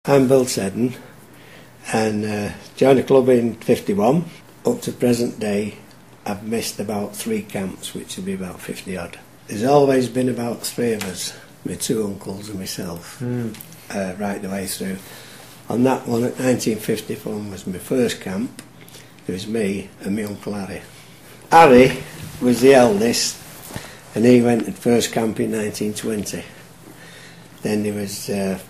I'm Bill Seddon, and joined the club in '51. Up to present day, I've missed about 3 camps, which would be about 50 odd. There's always been about 3 of us, my 2 uncles and myself, right the way through. On that one at 1951 was my first camp. It was me and my Uncle Harry. Harry was the eldest, and he went at first camp in 1920. Then there was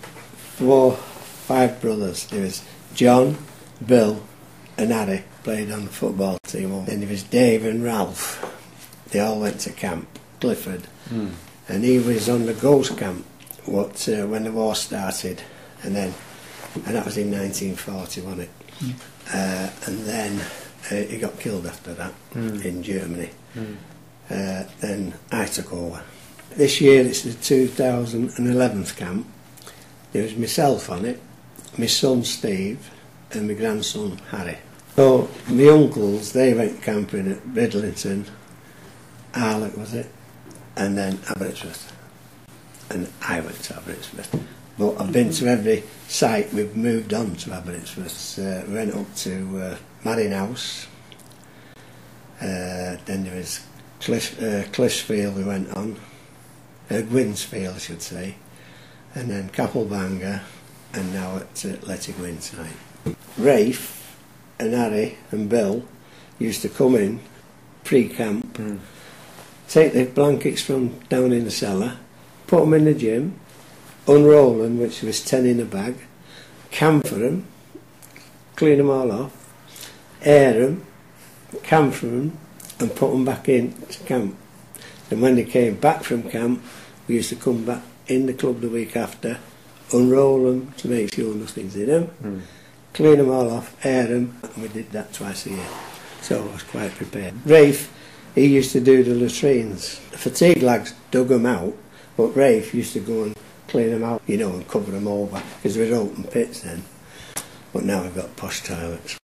5 brothers. There was John, Bill and Harry played on the football team. Then there was Dave and Ralph. They all went to camp, Clifford. And he was on the Ghost camp when the war started. And that was in 1940, wasn't it? And then he got killed after that in Germany. Then I took over. This year it's the 2011th camp. There was myself on it, my son Steve and my grandson Harry. So my uncles, they went camping at Bridlington, Arlott was it, and then Aberystwyth. And I went to Aberystwyth. But I've been to every site. We've moved on to Aberystwyth. We went up to Marion House. Then there was Cliffsfield we went on. Gwinsfield I should say. And then Capelbanga, and now at Letty Gwyn site. Rafe and Harry and Bill used to come in pre-camp, take the blankets from down in the cellar, put them in the gym, unroll them, which was 10 in a bag, camphor them, clean them all off, air them, camphor them, and put them back in to camp. And when they came back from camp, we used to come back in the club the week after, unroll them to make sure nothing's in them, clean them all off, air them, and we did that twice a year. So I was quite prepared. Rafe, he used to do the latrines. The fatigue lads dug them out, but Rafe used to go and clean them out, you know, and cover them over, because we were open pits then. But now we've got posh toilets.